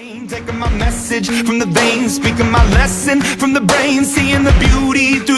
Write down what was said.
Taking my message from the veins, speaking my lesson from the brain, seeing the beauty through